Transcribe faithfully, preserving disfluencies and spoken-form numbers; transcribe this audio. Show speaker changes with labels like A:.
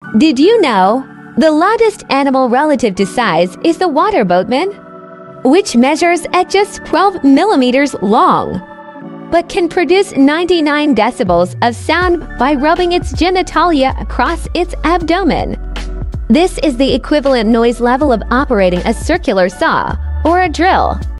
A: Did you know the loudest animal relative to size is the water boatman, which measures at just twelve millimeters long, but can produce ninety-nine decibels of sound by rubbing its genitalia across its abdomen. This is the equivalent noise level of operating a circular saw or a drill.